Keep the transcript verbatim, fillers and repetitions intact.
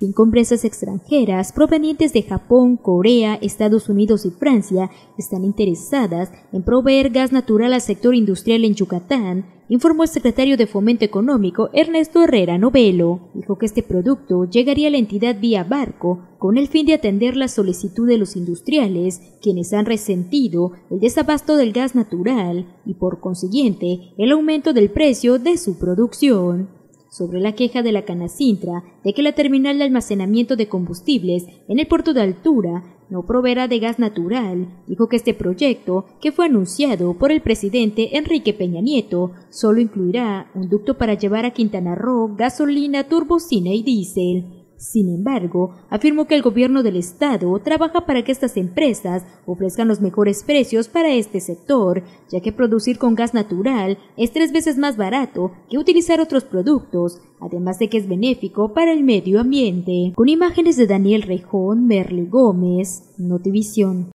Cinco empresas extranjeras provenientes de Japón, Corea, Estados Unidos y Francia están interesadas en proveer gas natural al sector industrial en Yucatán, informó el secretario de Fomento Económico Ernesto Herrera Novelo. Dijo que este producto llegaría a la entidad vía barco con el fin de atender la solicitud de los industriales, quienes han resentido el desabasto del gas natural y, por consiguiente, el aumento del precio de su producción. Sobre la queja de la Canacintra de que la terminal de almacenamiento de combustibles en el puerto de Altura no proveerá de gas natural, dijo que este proyecto, que fue anunciado por el presidente Enrique Peña Nieto, solo incluirá un ducto para llevar a Quintana Roo gasolina, turbocina y diésel. Sin embargo, afirmó que el gobierno del estado trabaja para que estas empresas ofrezcan los mejores precios para este sector, ya que producir con gas natural es tres veces más barato que utilizar otros productos, además de que es benéfico para el medio ambiente. Con imágenes de Daniel Rejón, Merly Gómez, Notivisión.